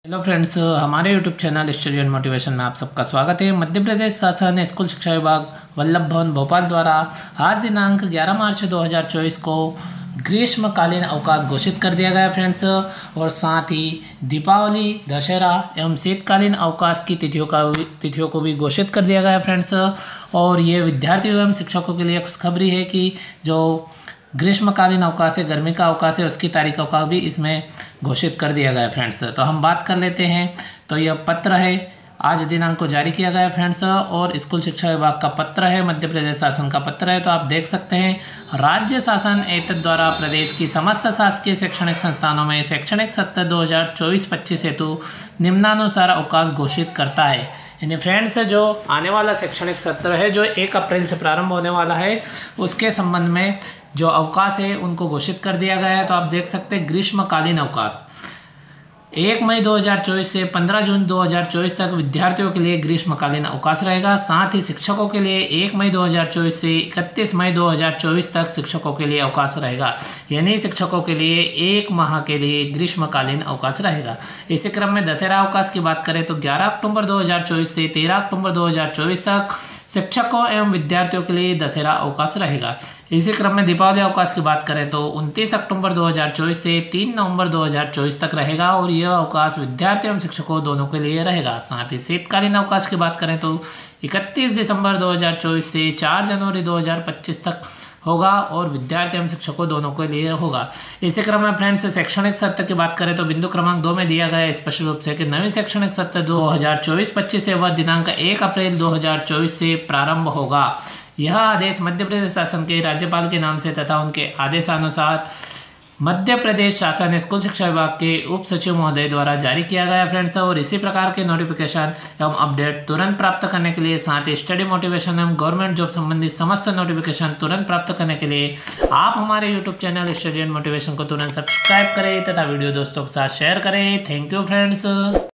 Hello friends, हमारे YouTube channel study and motivation में आप सबका स्वागत है। मध्य प्रदेश शासन स्कूल शिक्षा विभाग वल्लभ भवन भोपाल द्वारा आज दिनांक 11 मार्च 2024 को ग्रीष्मकालीन अवकाश घोषित कर दिया गया फ्रेंड्स। और साथ ही दीपावली, दशहरा एवं शीतकालीन अवकाश की तिथियों को भी घोषित कर दिया गया फ्रेंड्स। और ये विद्यार्थियों एवं शिक्षकों के लिए खुशखबरी है कि जो ग्रीष्मकालीन अवकाश है, गर्मी का अवकाश है, उसकी तारीखों का भी इसमें घोषित कर दिया गया फ्रेंड्स। तो हम बात कर लेते हैं। तो यह पत्र है, आज दिनांक को जारी किया गया फ्रेंड्स, और स्कूल शिक्षा विभाग का पत्र है, मध्य प्रदेश शासन का पत्र है। तो आप देख सकते हैं, राज्य शासन एतद द्वारा प्रदेश की समस्त शासकीय शैक्षणिक संस्थानों में शैक्षणिक सत्र 2024-25 हेतु निम्नानुसार अवकाश घोषित करता है। यानी फ्रेंड्स, जो आने वाला शैक्षणिक सत्र है जो 1 अप्रैल से प्रारंभ होने वाला है, उसके संबंध में जो अवकाश है उनको घोषित कर दिया गया है। तो आप देख सकते हैं, ग्रीष्मकालीन अवकाश 1 मई 2024 से 15 जून 2024 तक विद्यार्थियों के लिए ग्रीष्मकालीन अवकाश रहेगा। साथ ही शिक्षकों के लिए 1 मई 2024 से 31 मई 2024 तक शिक्षकों के लिए अवकाश रहेगा। यानी शिक्षकों के लिए 1 माह के लिए ग्रीष्मकालीन अवकाश रहेगा। इसी क्रम में दशहरा अवकाश की बात करें तो 11 अक्टूबर 2024 से 13 अक्टूबर 2024 तक शिक्षकों एवं विद्यार्थियों के लिए दशहरा अवकाश रहेगा। इसी क्रम में दीपावली अवकाश की बात करें तो 29 अक्टूबर 2024 से 3 नवंबर 2024 तक रहेगा, और यह अवकाश विद्यार्थियों एवं शिक्षकों दोनों के लिए रहेगा। साथ ही शीतकालीन अवकाश की बात करें तो 31 दिसंबर 2024 से 4 जनवरी 2025 तक होगा, और विद्यार्थी एवं शिक्षकों दोनों के लिए होगा। इसी क्रम में फ्रेंड्स, शैक्षणिक सत्र की बात करें तो बिंदु क्रमांक 2 में दिया गया है स्पष्ट रूप से कि नवी शैक्षणिक सत्र 2024-25 से वह दिनांक 1 अप्रैल 2024 से प्रारंभ होगा। यह आदेश मध्य प्रदेश शासन के राज्यपाल के नाम से तथा उनके आदेशानुसार मध्य प्रदेश शासन स्कूल शिक्षा विभाग के उप सचिव महोदय द्वारा जारी किया गया फ्रेंड्स। और इसी प्रकार के नोटिफिकेशन एवं अपडेट तुरंत प्राप्त करने के लिए, साथ ही स्टडी मोटिवेशन एवं गवर्नमेंट जॉब संबंधित समस्त नोटिफिकेशन तुरंत प्राप्त करने के लिए आप हमारे YouTube channel study and motivation को तुरंत सब्सक्राइब करें तथा वीडियो दोस्तों के साथ शेयर करें। Thank you friends.